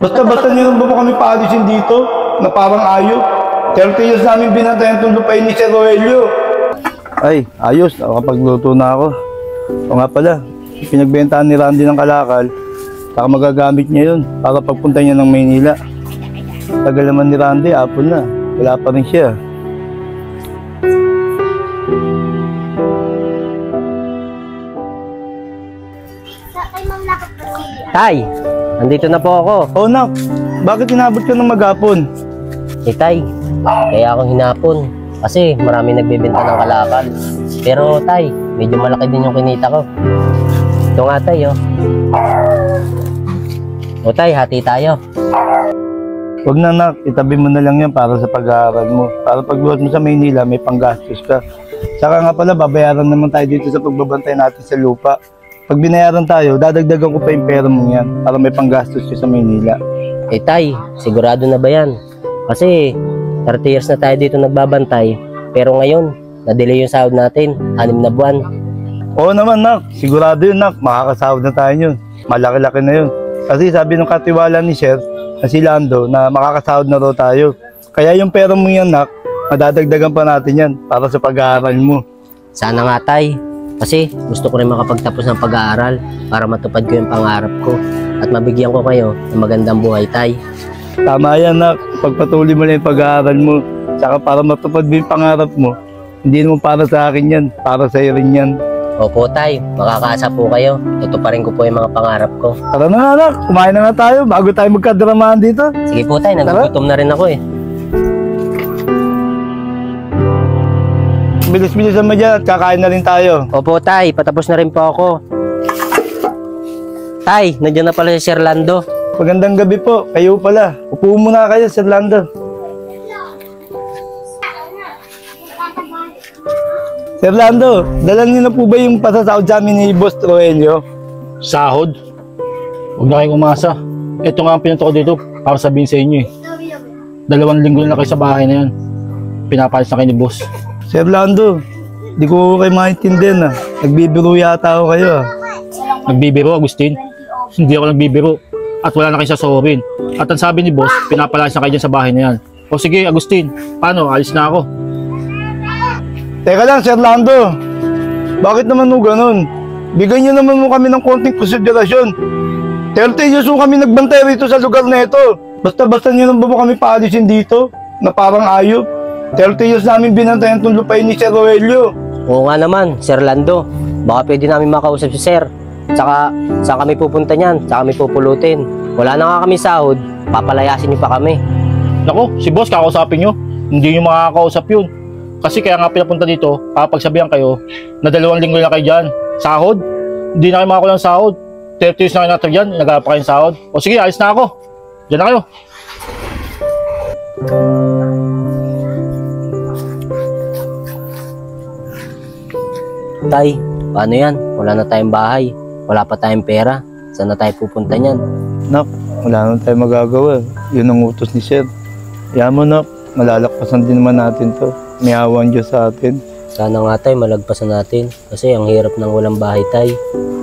Basta-basta niyo ba kami paalisin dito na parang ayop? 30 years namin binantayan itong lupain ni Sir Rogelio. Ay, ayos. Nakapagluto na ako. O nga pala, pinagbentahan ni Randy ng kalakal. Saka magagamit niya yun para pagpunta niya ng Maynila. Tagal naman ni Randy, hapon na. Wala pa rin siya. Tay, nandito na po ako. Oh, nak. Bakit inabot ka ng maghapon? Tay, kaya akong hinapon. Kasi marami nagbebenta ng kalakal. Pero tay, medyo malaki din yung kinita ko. Ito nga tay, oh. O tay, hati tayo. Huwag na, nak. Itabi mo na lang yan para sa pag-aaral mo. Para pagbuhat mo sa Maynila, may panggastos ka. Saka nga pala, babayaran naman tayo dito sa pagbabantay natin sa lupa. Pag binayaran tayo, dadagdagan ko pa yung pera mo yan para may panggastos ka sa Maynila. Tay, sigurado na ba yan? Kasi 30 years na tayo dito nagbabantay. Pero ngayon, na-delay yung sahod natin, 6 na buwan. Oo naman, nak. Sigurado yun, nak. Makakasahod na tayo yun. Malaki-laki na yun. Kasi sabi ng katiwala ni Sir, na si Lando, na makakasahod na raw tayo. Kaya yung pera mo yan, nak, madadagdagan pa natin yan para sa pag-aaral mo. Sana nga tay. Kasi gusto ko rin makapagtapos ng pag-aaral para matupad ko yung pangarap ko at mabigyan ko kayo ng magandang buhay, tay. Tama yan, nak. Pagpatuloy mo lang yung pag-aaral mo. Saka para matupad mo yung pangarap mo, hindi naman para sa akin yan, para sa iyo rin yan. Opo, tay. Makakaasa po kayo. Tutuparin ko po yung mga pangarap ko. Tara na, nak. Kumain na nga tayo bago tayo magkadramahan dito. Sige po, tay. Nagugutom na rin ako eh. Bilis-bilisan mo dyan at kakain na rin tayo. Opo, tay. Patapos na rin po ako. Tay, nandiyan na pala si Sir Lando. Magandang gabi po. Kayo pala. Upo muna kayo, Sir Lando. Sir Lando, dalan niyo na po ba yung pasasahod sa amin ni Boss Rogelio? Sahod? Huwag na kayong umasa. Ito nga ang pinunta ko dito para sabihin sa inyo eh. 2 linggo na kayo sa bahay na yan. Pinapalis na kayo ni Boss. Sir Lando, di ko kayo maintindihan ah. Nagbibiro yata ako kayo ah. Nagbibiro, Agustin? Hindi ako nagbibiro. At wala na kayo sasahurin. At ang sabi ni Boss, pinapalis na kayo dyan sa bahay na yan. O sige, Agustin, paano? Alis na ako. Teka lang, Sir Lando. Bakit naman mo ganun? Bigyan niyo naman mo kami ng konting konsiderasyon. 30 years kami nagbantay rito sa lugar na ito. Basta-basta niyo naman ba kami paalisin dito na parang ayop? 30 years namin binantayan itong lupain ni Sir Rogelio. Oo nga naman, Sir Lando. Baka pwede namin makausap si Sir. Tsaka, saan kami pupunta niyan? Saan kami pupulutin? Wala na nga kami sahod. Papalayasin niyo pa kami. Naku, si Boss kakausapin nyo. Hindi nyo makakausap yun. Kasi kaya nga pinapunta dito, kapagsabihan kayo na 2 linggo na kayo dyan. Sahod? Hindi na kayo makakuha ng sahod. 30 years na kayo natin dyan, naghahanap pa kayo ng sahod. O sige, alis na ako. Diyan na kayo. Tay, paano yan? Wala na tayong bahay. Wala pa tayong pera. Saan na tayo pupunta niyan? Nak, wala na tayong magagawa. Yun ang utos ni Sir. Kaya mo, nak, malalakpasan din naman natin to. May awan Diyos sa atin. Sana nga tay, malagpasan natin. Kasi ang hirap ng walang bahay, tay.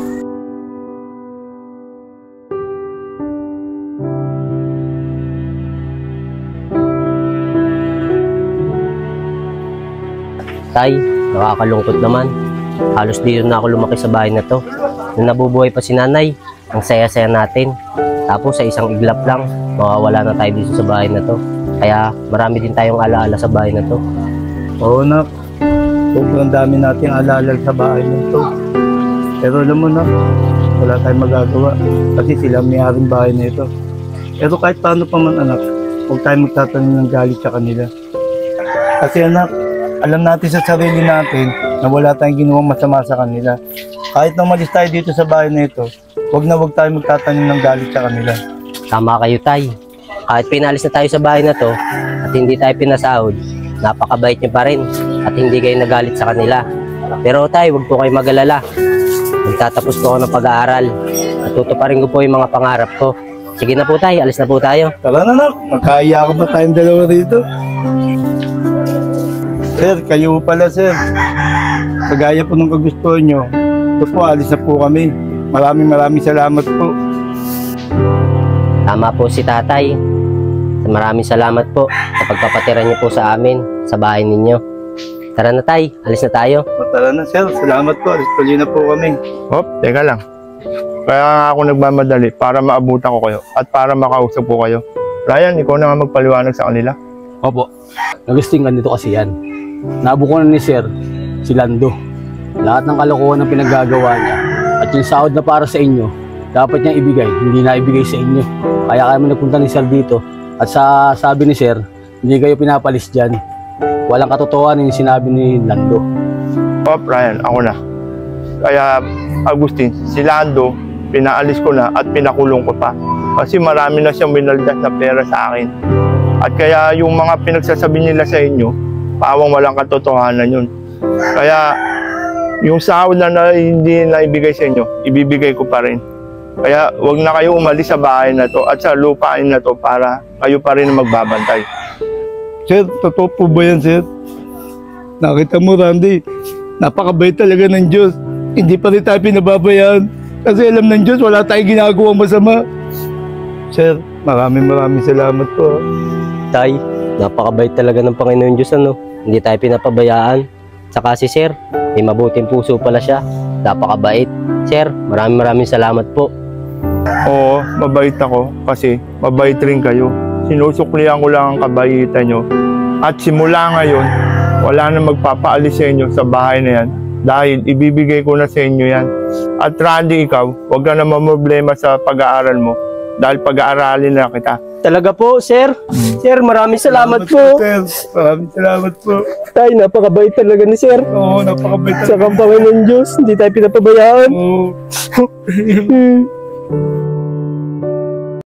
Tay, nakakalungkot naman. Halos dito na ako lumaki sa bahay na to. Nung nabubuhay pa si nanay, ang saya-saya natin. Tapos sa isang iglap lang, mawawala na tayo dito sa bahay na to. Kaya marami din tayong alaala sa bahay na to. Oo, nak. Sobrang dami nating alaala sa bahay nito. Pero alam mo, nak, wala tayong magagawa. Kasi sila may-aring bahay na ito. Pero kahit paano pa man, anak, huwag tayong magtatanim ng galit sa kanila. Kasi anak, alam natin sa sarili natin na wala tayong ginawang masama sa kanila. Kahit nang malis tayo dito sa bahay na ito, huwag tayong magtatanim ng galit sa kanila. Tama kayo, tay. Kahit pinalis na tayo sa bahay na to at hindi tayo pinasahod, napakabait niyo pa rin at hindi kayo nagalit sa kanila. Pero tay, huwag po kayo mag-alala. Magtatapos po ako ng pag-aaral at tutuparin ko po yung mga pangarap ko. Sige na po tay, alis na po tayo. Tara na, nak. Magkaiya ko ba tayong dalawa rito? Sir, kayo pala, sir. Kagaya po ng kagustuhan nyo, ito po, alis na po kami. Maraming salamat po. Tama po si tatay. Maraming salamat po sa pagpapatira niyo po sa amin, sa bahay ninyo. Tara na tay, alis na tayo. Tara na sir, salamat po. Alis tuloy na po kami. Hop, teka lang. Kaya nga ako nagmamadali para maabutan ko kayo at para makausap po kayo. Ryan, ikaw na nga magpaliwanag sa kanila. Opo, nagusting ganito kasi yan. Nabukunan ni Sir, si Lando. Lahat ng kalokohan ng pinaggagawa niya at yung sahod na para sa inyo, dapat niyang ibigay, hindi na ibigay sa inyo. Kaya kami nagpunta ni Sir dito at sabi ni Sir, hindi kayo pinapalis dyan. Walang katotohanan yung sinabi ni Lando. Hop, Ryan, ako na. Kaya, Agustin, si Lando, pinaalis ko na at pinakulong ko pa. Kasi marami na siyang binaldas na pera sa akin. At kaya yung mga pinagsasabi nila sa inyo, pawang walang katotohanan yun. Kaya yung sahod na hindi na ibigay sa inyo, ibibigay ko pa rin. Kaya wag na kayo umalis sa bahay na to at sa lupain na to para kayo pa rin magbabantay. Sir, totoo po ba yan, sir? Nakita mo, Randy, napakabait talaga ng Diyos. Hindi pa rin tayo pinababayaan. Kasi alam ng Diyos, wala tayong ginagawang masama. Sir, maraming salamat po. Tay, napakabait talaga ng Panginoon Diyos, ano? Hindi tayo pinapabayaan. Saka si Sir, may mabuting puso pala siya. Napakabait. Sir, maraming salamat po. Oo, mabait ako kasi mabait rin kayo. Sinusuklihan ko lang ang kabaitan nyo. At simula ngayon, wala na magpapaalis sa inyo sa bahay na yan dahil ibibigay ko na sa inyo yan. At Randy, ikaw, huwag ka na mamroblema sa pag-aaral mo dahil pag-aaralin na kita. Talaga po, Sir. Sir, maraming salamat po. Sir. Maraming salamat po. Tay, napakabait talaga ni Sir. Oo, napakabait Sa Panginoon Diyos, hindi tayo pinapabayaan. Oo.